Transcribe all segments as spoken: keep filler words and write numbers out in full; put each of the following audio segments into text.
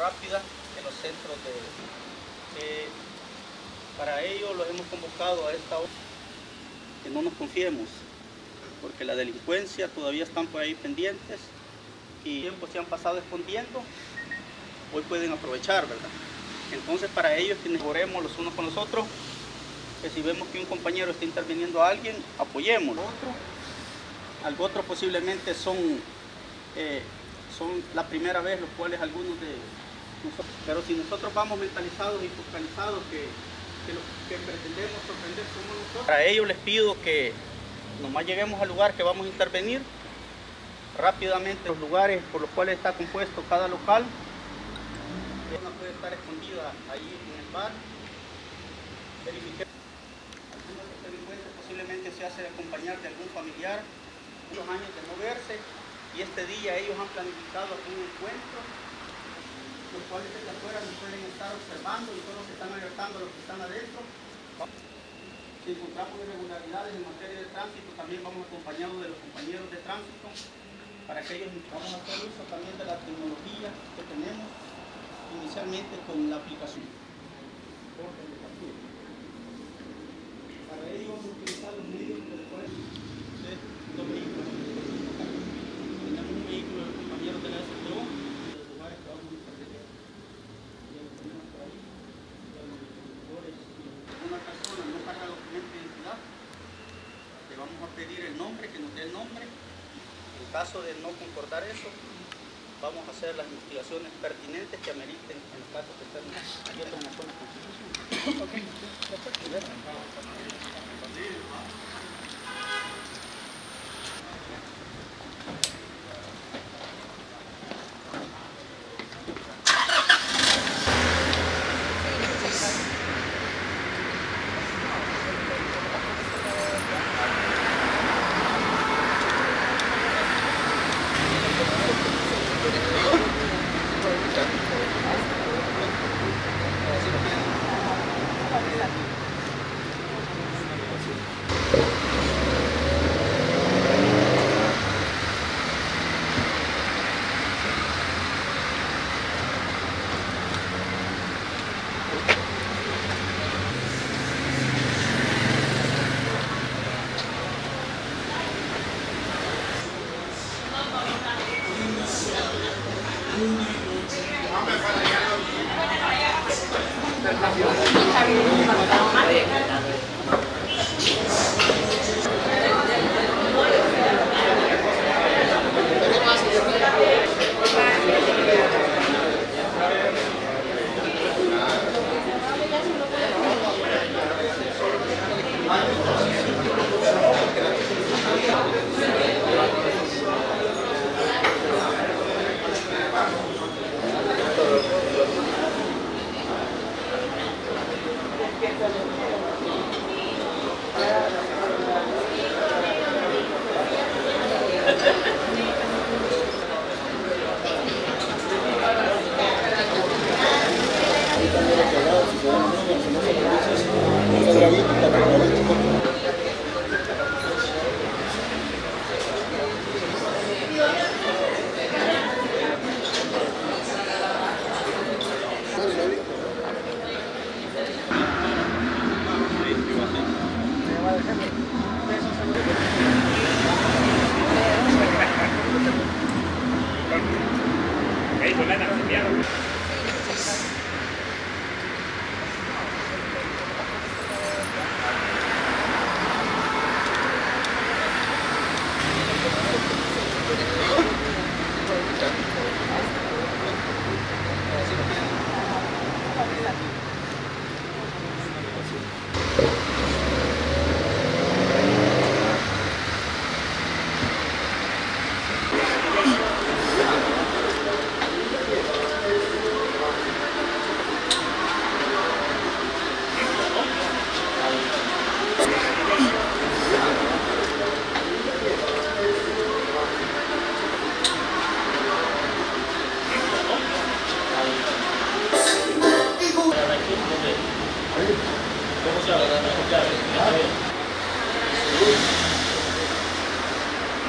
rápida en los centros de... Eh, para ello los hemos convocado a esta hora. Que no nos confiemos, porque la delincuencia todavía están por ahí pendientes y tiempo se han pasado escondiendo, hoy pueden aprovechar, ¿verdad? Entonces para ellos que nos oremos los unos con los otros, que si vemos que un compañero está interviniendo a alguien, apoyémoslo. Al otro posiblemente son, eh, son la primera vez los cuales algunos de nosotros, pero si nosotros vamos mentalizados y focalizados que, que lo que pretendemos sorprender somos nosotros. Para ello les pido que nomás lleguemos al lugar que vamos a intervenir, rápidamente los lugares por los cuales está compuesto cada local. Una puede estar escondida ahí en el bar. Verifiquemos. Algunos de los delincuentes posiblemente se hace acompañar de algún familiar, unos años de no verse, y este día ellos han planificado algún encuentro, los cuales desde afuera nos pueden estar observando y solo se están alertando a los que están adentro. Si encontramos irregularidades en materia de tránsito, también vamos acompañados de los compañeros de tránsito para que ellos vamos a hacer uso también de la tecnología que tenemos inicialmente con la aplicación. Para ello vamos a utilizar los medios que después de los vehículos. Tenemos un vehículo de los compañeros de la S T O, de los lugares que vamos a intervenir. Ya lo tenemos por ahí. Una persona no carga documento de identidad, le vamos a pedir el nombre, que nos dé el nombre. En caso de no concordar eso, vamos a hacer las investigaciones pertinentes que ameriten en el caso que estén abiertos en la zona constitucional. Okay.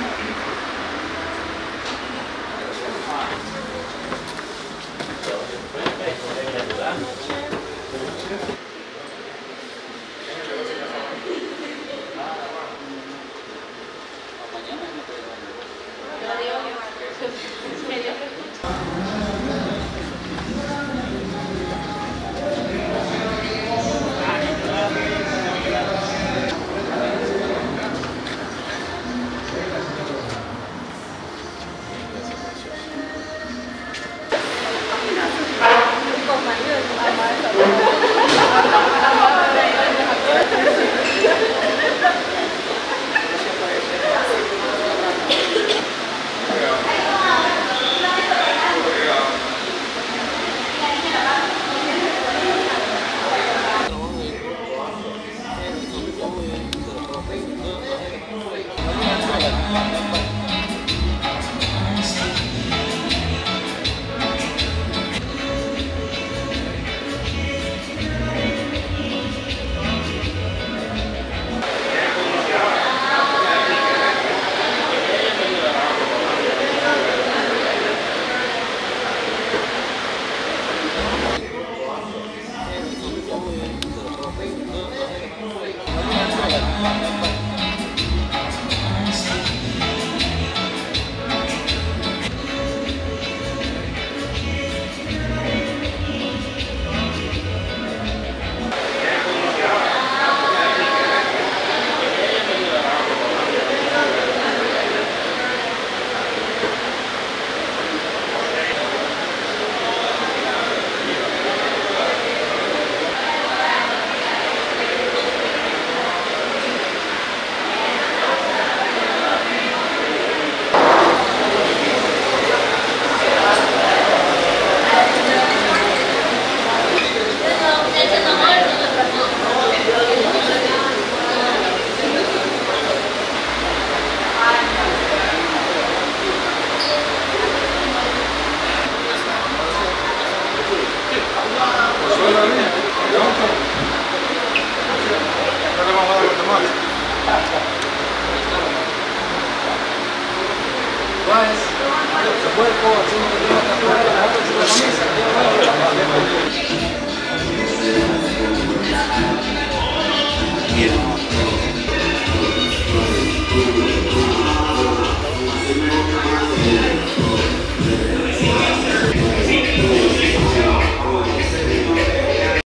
Gracias. Ya es, su cuerpo, haciendo que tenga tatuaje, la camisa.